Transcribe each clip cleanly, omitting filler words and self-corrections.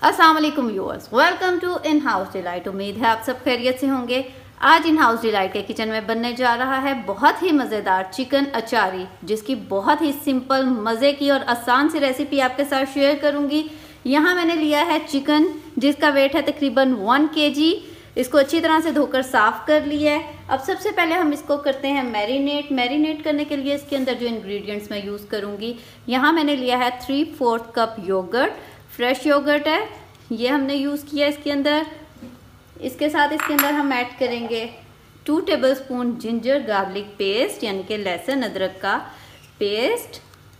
अस्सलाम वालेकुम viewers, welcome to in house delight. उम्मीद है आप सब खैरियत से होंगे। आज इन हाउस डिलाइट के किचन में बनने जा रहा है बहुत ही मज़ेदार चिकन अचारी, जिसकी बहुत ही सिंपल मज़े की और आसान सी रेसिपी आपके साथ शेयर करूंगी। यहाँ मैंने लिया है चिकन, जिसका वेट है तकरीबन 1 kg। इसको अच्छी तरह से धोकर साफ़ कर लिया है। अब सबसे पहले हम इसको करते हैं मैरिनेट करने के लिए इसके अंदर जो इंग्रेडिएंट्स मैं यूज़ करूँगी, यहाँ मैंने लिया है 3/4 कप योगर्ट, फ्रेश योगर्ट है, ये हमने यूज़ किया इसके अंदर। इसके साथ इसके अंदर हम ऐड करेंगे 2 टेबलस्पून जिंजर गार्लिक पेस्ट, यानी कि लहसुन अदरक का पेस्ट।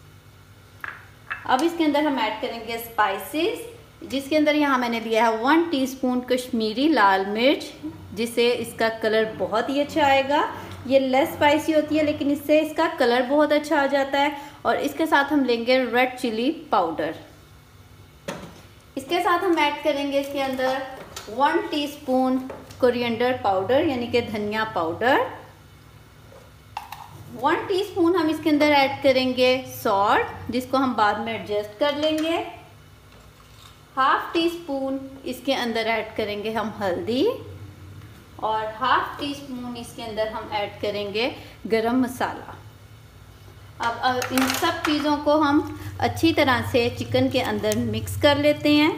अब इसके अंदर हम ऐड करेंगे स्पाइसेस, जिसके अंदर यहाँ मैंने लिया है 1 टीस्पून कश्मीरी लाल मिर्च, जिससे इसका कलर बहुत ही अच्छा आएगा। ये लेस स्पाइसी होती है लेकिन इससे इसका कलर बहुत अच्छा आ जाता है। और इसके साथ हम लेंगे रेड चिली पाउडर। इसके साथ हम ऐड करेंगे इसके अंदर 1 टीस्पून कोरिएंडर पाउडर, यानी कि धनिया पाउडर। 1 टीस्पून हम इसके अंदर ऐड करेंगे सॉल्ट, जिसको हम बाद में एडजस्ट कर लेंगे। 1/2 टीस्पून इसके अंदर ऐड करेंगे हम हल्दी, और 1/2 टीस्पून इसके अंदर हम ऐड करेंगे गरम मसाला। अब इन सब चीज़ों को हम अच्छी तरह से चिकन के अंदर मिक्स कर लेते हैं।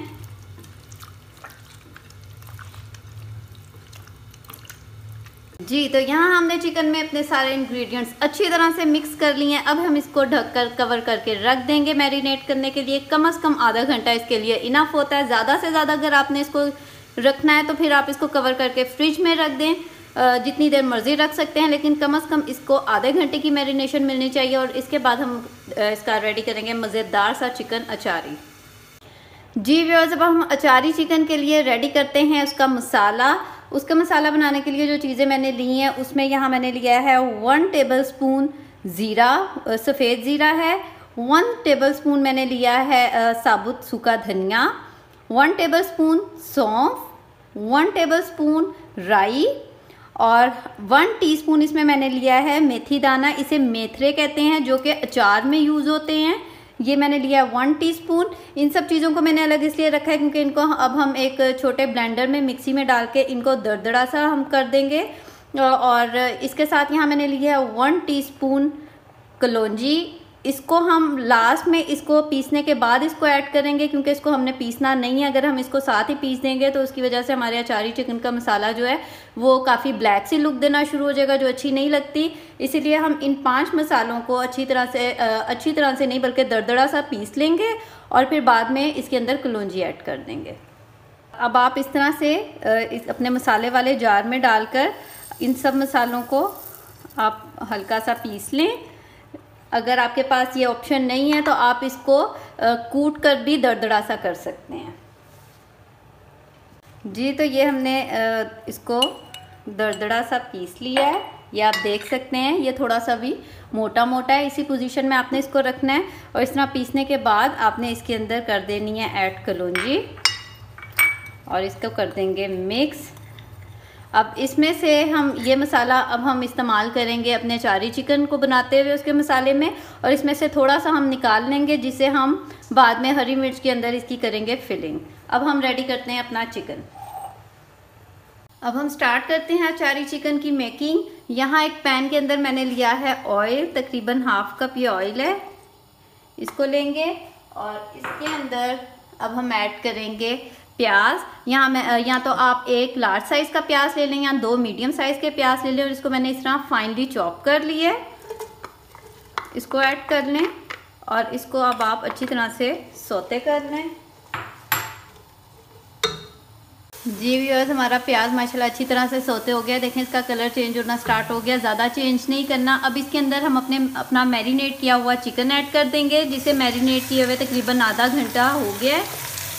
जी, तो यहाँ हमने चिकन में अपने सारे इंग्रेडिएंट्स अच्छी तरह से मिक्स कर लिए हैं। अब हम इसको ढककर कवर करके रख देंगे मैरिनेट करने के लिए। कम से कम आधा घंटा इसके लिए इनफ होता है। ज़्यादा से ज़्यादा अगर आपने इसको रखना है तो फिर आप इसको कवर करके फ्रिज में रख दें, जितनी देर मर्जी रख सकते हैं, लेकिन कम से कम इसको आधे घंटे की मैरिनेशन मिलनी चाहिए। और इसके बाद हम इसका रेडी करेंगे मज़ेदार सा चिकन अचारी। जी व्यूअर्स, अब हम अचारी चिकन के लिए रेडी करते हैं उसका मसाला बनाने के लिए जो चीज़ें मैंने ली हैं, उसमें यहाँ मैंने लिया है 1 टेबलस्पून ज़ीरा, सफ़ेद ज़ीरा है। 1 टेबलस्पून मैंने लिया है साबुत सूखा धनिया, 1 टेबलस्पून सौंफ, 1 टेबलस्पून राई, और 1 टीस्पून इसमें मैंने लिया है मेथी दाना। इसे मेथरे कहते हैं, जो कि अचार में यूज़ होते हैं। ये मैंने लिया 1 टीस्पून। इन सब चीज़ों को मैंने अलग इसलिए रखा है क्योंकि इनको अब हम एक छोटे ब्लेंडर में मिक्सी में डाल के इनको दरदरा सा हम कर देंगे। और इसके साथ यहाँ मैंने लिया है 1 टीस्पून कलौंजी। इसको हम लास्ट में इसको पीसने के बाद इसको ऐड करेंगे, क्योंकि इसको हमने पीसना नहीं है। अगर हम इसको साथ ही पीस देंगे तो उसकी वजह से हमारे अचारी चिकन का मसाला जो है वो काफ़ी ब्लैक सी लुक देना शुरू हो जाएगा, जो अच्छी नहीं लगती। इसीलिए हम इन 5 मसालों को अच्छी तरह से नहीं बल्कि दरदरा सा पीस लेंगे, और फिर बाद में इसके अंदर कलौंजी ऐड कर देंगे। अब आप इस तरह से अपने मसाले वाले जार में डालकर इन सब मसालों को आप हल्का सा पीस लें। अगर आपके पास ये ऑप्शन नहीं है तो आप इसको कूट कर भी दरदरा सा कर सकते हैं। जी, तो ये हमने इसको दरदरा सा पीस लिया है। ये आप देख सकते हैं, ये थोड़ा सा भी मोटा मोटा है। इसी पोजीशन में आपने इसको रखना है। और इस तरह पीसने के बाद आपने इसके अंदर कर देनी है ऐड कलौंजी, और इसको कर देंगे मिक्स। अब इसमें से हम ये मसाला हम इस्तेमाल करेंगे अपने अचारी चिकन को बनाते हुए उसके मसाले में, और इसमें से थोड़ा सा हम निकाल लेंगे, जिसे हम बाद में हरी मिर्च के अंदर इसकी करेंगे फिलिंग। अब हम रेडी करते हैं अपना चिकन। अब हम स्टार्ट करते हैं अचारी चिकन की मेकिंग। यहाँ एक पैन के अंदर मैंने लिया है ऑयल, तकरीबन 1/2 कप ये ऑयल है। इसको लेंगे और इसके अंदर अब हम ऐड करेंगे प्याज। यहाँ तो आप एक लार्ज साइज़ का प्याज ले लें या 2 मीडियम साइज़ के प्याज ले लें, और इसको मैंने इस तरह फाइनली चॉप कर लिया है। इसको ऐड कर लें और इसको अब आप अच्छी तरह से सौते कर लें। जी व्यूअर्स, हमारा प्याज माशाल्लाह अच्छी तरह से सौते हो गया। देखें इसका कलर चेंज होना स्टार्ट हो गया, ज़्यादा चेंज नहीं करना। अब इसके अंदर हम अपना मैरिनेट किया हुआ चिकन ऐड कर देंगे, जिसे मैरिनेट किए हुए तकरीबन आधा घंटा हो गया है।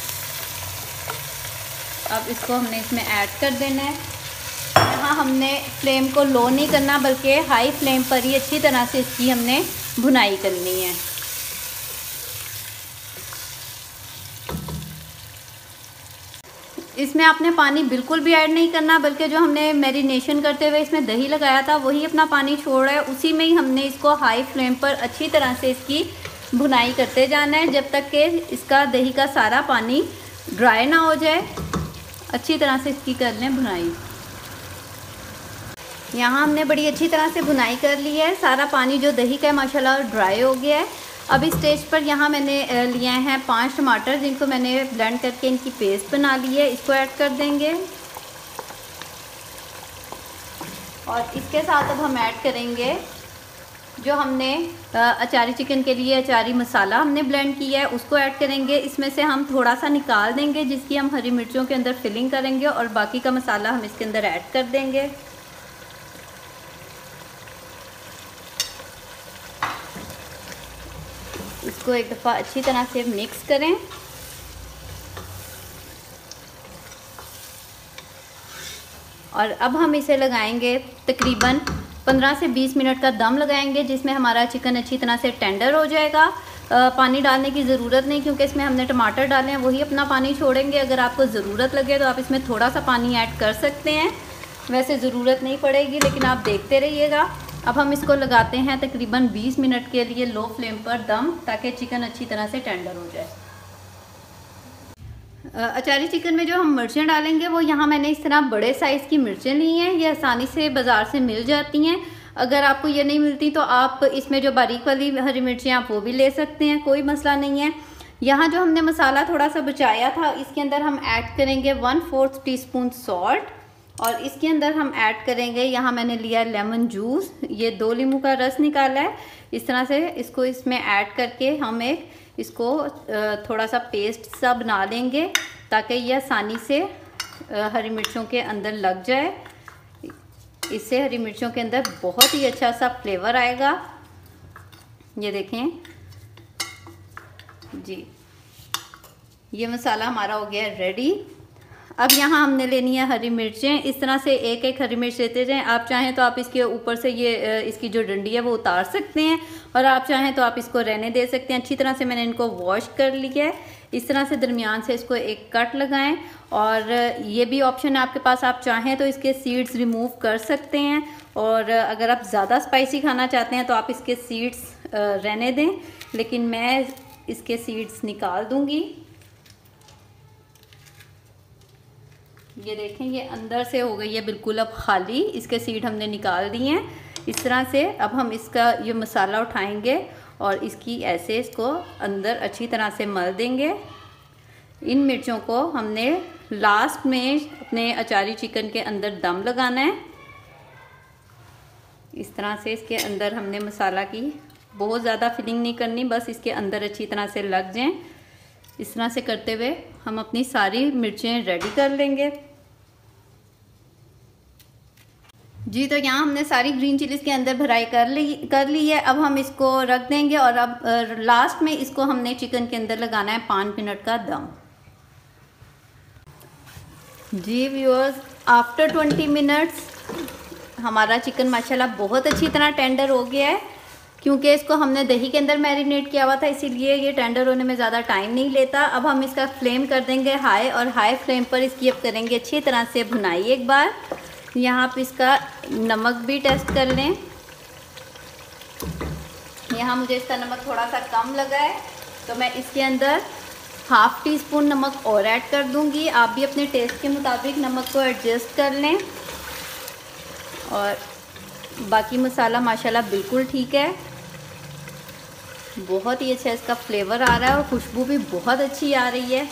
अब इसको हमने इसमें ऐड कर देना है। यहाँ हमने फ्लेम को लो नहीं करना, बल्कि हाई फ्लेम पर ही अच्छी तरह से इसकी हमने भुनाई करनी है। इसमें आपने पानी बिल्कुल भी ऐड नहीं करना, बल्कि जो हमने मैरिनेशन करते हुए इसमें दही लगाया था वही अपना पानी छोड़ रहा है। उसी में ही हमने इसको हाई फ्लेम पर अच्छी तरह से इसकी भुनाई करते जाना है, जब तक कि इसका दही का सारा पानी ड्राई ना हो जाए, अच्छी तरह से इसकी कर लें भुनाई। यहाँ हमने बड़ी अच्छी तरह से भुनाई कर ली है, सारा पानी जो दही का है माशाल्लाह ड्राई हो गया है। अब इस स्टेज पर यहाँ मैंने लिए हैं 5 टमाटर, जिनको मैंने ब्लेंड करके इनकी पेस्ट बना ली है, इसको ऐड कर देंगे। और इसके साथ अब हम ऐड करेंगे जो हमने अचारी चिकन के लिए अचारी मसाला हमने ब्लेंड किया है, उसको ऐड करेंगे। इसमें से हम थोड़ा सा निकाल देंगे, जिसकी हम हरी मिर्चों के अंदर फिलिंग करेंगे, और बाकी का मसाला हम इसके अंदर ऐड कर देंगे। इसको एक दफ़ा अच्छी तरह से मिक्स करें। और अब हम इसे लगाएंगे तकरीबन 15 से 20 मिनट का दम लगाएंगे, जिसमें हमारा चिकन अच्छी तरह से टेंडर हो जाएगा। पानी डालने की ज़रूरत नहीं, क्योंकि इसमें हमने टमाटर डाले हैं, वही अपना पानी छोड़ेंगे। अगर आपको ज़रूरत लगे तो आप इसमें थोड़ा सा पानी ऐड कर सकते हैं, वैसे ज़रूरत नहीं पड़ेगी, लेकिन आप देखते रहिएगा। अब हम इसको लगाते हैं तकरीबन 20 मिनट के लिए लो फ्लेम पर दम, ताकि चिकन अच्छी तरह से टेंडर हो जाए। अचारी चिकन में जो हम मिर्चें डालेंगे वो यहाँ मैंने इस तरह बड़े साइज़ की मिर्चें ली हैं, ये आसानी से बाज़ार से मिल जाती हैं। अगर आपको ये नहीं मिलती तो आप इसमें जो बारीक वाली हरी मिर्चें आप वो भी ले सकते हैं, कोई मसला नहीं है। यहाँ जो हमने मसाला थोड़ा सा बचाया था, इसके अंदर हम ऐड करेंगे 1/4 टीस्पून सॉल्ट, और इसके अंदर हम ऐड करेंगे, यहाँ मैंने लिया है लेमन जूस, ये 2 नींबू का रस निकाला है। इस तरह से इसको इसमें ऐड करके हम इसको थोड़ा सा पेस्ट सा बना लेंगे, ताकि ये आसानी से हरी मिर्चों के अंदर लग जाए। इससे हरी मिर्चों के अंदर बहुत ही अच्छा सा फ्लेवर आएगा। ये देखें जी, ये मसाला हमारा हो गया है रेडी। अब यहाँ हमने लेनी है हरी मिर्चें, इस तरह से एक एक हरी मिर्च लेते जाएं। आप चाहें तो आप इसके ऊपर से ये इसकी जो डंडी है वो उतार सकते हैं, और आप चाहें तो आप इसको रहने दे सकते हैं। अच्छी तरह से मैंने इनको वॉश कर लिया है। इस तरह से दरमियान से इसको एक कट लगाएं, और ये भी ऑप्शन है आपके पास, आप चाहें तो इसके सीड्स रिमूव कर सकते हैं, और अगर आप ज़्यादा स्पाइसी खाना चाहते हैं तो आप इसके सीड्स रहने दें, लेकिन मैं इसके सीड्स निकाल दूँगी। ये देखें, ये अंदर से हो गई है बिल्कुल अब खाली, इसके सीड हमने निकाल दिए हैं। इस तरह से अब हम इसका ये मसाला उठाएंगे और इसकी ऐसे इसको अंदर अच्छी तरह से मल देंगे। इन मिर्चों को हमने लास्ट में अपने अचारी चिकन के अंदर दम लगाना है। इस तरह से इसके अंदर हमने मसाला की बहुत ज़्यादा फिलिंग नहीं करनी, बस इसके अंदर अच्छी तरह से लग जाएं। इस तरह से करते हुए हम अपनी सारी मिर्चें रेडी कर लेंगे जी। तो यहाँ हमने सारी ग्रीन चिलीज़ के अंदर भराई कर ली है। अब हम इसको रख देंगे, और अब लास्ट में इसको हमने चिकन के अंदर लगाना है 5 मिनट का दम जी। व्यूअर्स, आफ्टर 20 मिनट्स हमारा चिकन माशाल्लाह बहुत अच्छी तरह टेंडर हो गया है। क्योंकि इसको हमने दही के अंदर मैरिनेट किया हुआ था, इसीलिए ये टेंडर होने में ज़्यादा टाइम नहीं लेता। अब हम इसका फ्लेम कर देंगे हाई, और हाई फ्लेम पर इसकी अब करेंगे अच्छी तरह से भुनाई। एक बार यहाँ पर इसका नमक भी टेस्ट कर लें। यहाँ मुझे इसका नमक थोड़ा सा कम लगा है, तो मैं इसके अंदर 1/2 टीस्पून नमक और ऐड कर दूँगी। आप भी अपने टेस्ट के मुताबिक नमक को एडजस्ट कर लें। और बाकी मसाला माशाल्लाह बिल्कुल ठीक है, बहुत ही अच्छा इसका फ्लेवर आ रहा है, और खुशबू भी बहुत अच्छी आ रही है।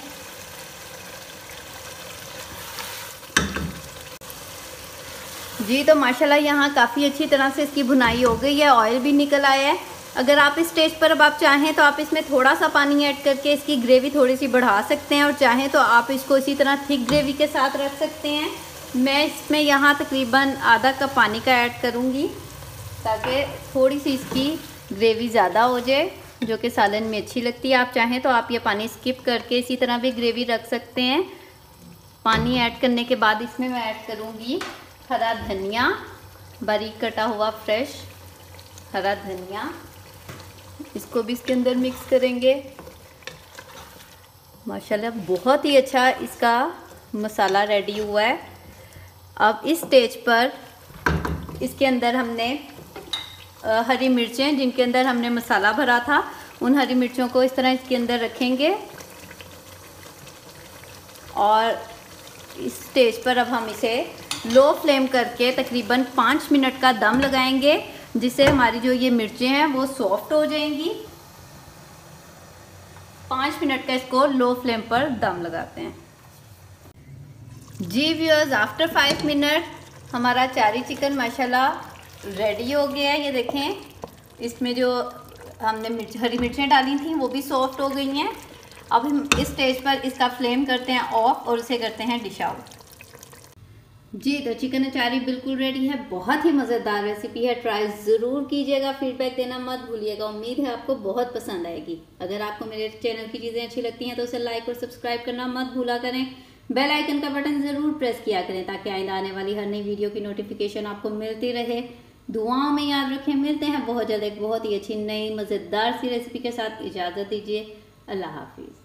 जी, तो माशाल्लाह यहाँ काफ़ी अच्छी तरह से इसकी भुनाई हो गई है, ऑयल भी निकल आया है। अगर आप इस स्टेज पर अब आप चाहें तो आप इसमें थोड़ा सा पानी ऐड करके इसकी ग्रेवी थोड़ी सी बढ़ा सकते हैं, और चाहें तो आप इसको इसी तरह थिक ग्रेवी के साथ रख सकते हैं। मैं इसमें यहाँ तकरीबन आधा कप पानी का ऐड करूँगी, ताकि थोड़ी सी इसकी ग्रेवी ज़्यादा हो जाए, जो कि सालन में अच्छी लगती है। आप चाहें तो आप ये पानी स्किप करके इसी तरह भी ग्रेवी रख सकते हैं। पानी ऐड करने के बाद इसमें मैं ऐड करूँगी हरा धनिया, बारीक कटा हुआ फ्रेश हरा धनिया। इसको भी इसके अंदर मिक्स करेंगे। माशाल्लाह बहुत ही अच्छा इसका मसाला रेडी हुआ है। अब इस स्टेज पर इसके अंदर हमने हरी मिर्चें, जिनके अंदर हमने मसाला भरा था, उन हरी मिर्चों को इस तरह इसके अंदर रखेंगे। और इस स्टेज पर अब हम इसे लो फ्लेम करके तकरीबन 5 मिनट का दम लगाएंगे, जिससे हमारी जो ये मिर्चें हैं वो सॉफ्ट हो जाएंगी। 5 मिनट का इसको लो फ्लेम पर दम लगाते हैं। जी व्यूअर्स, आफ्टर 5 मिनट हमारा चारी चिकन माशाल्लाह रेडी हो गया है। ये देखें, इसमें जो हमने हरी मिर्चें डाली थी वो भी सॉफ्ट हो गई हैं। अब हम इस स्टेज पर इसका फ्लेम करते हैं ऑफ और इसे करते हैं डिश आउट। जी तो चिकन अचारी बिल्कुल रेडी है। बहुत ही मज़ेदार रेसिपी है, ट्राई ज़रूर कीजिएगा, फीडबैक देना मत भूलिएगा। उम्मीद है आपको बहुत पसंद आएगी। अगर आपको मेरे चैनल की चीज़ें अच्छी लगती हैं तो उसे लाइक और सब्सक्राइब करना मत भूला करें। बेल आइकन का बटन ज़रूर प्रेस किया करें ताकि आइंदा आने वाली हर नई वीडियो की नोटिफिकेशन आपको मिलती रहे। दुआओं में याद रखें। मिलते हैं बहुत जल्द एक बहुत ही अच्छी नई मज़ेदार सी रेसिपी के साथ। इजाज़त दीजिए। अल्लाह हाफिज़।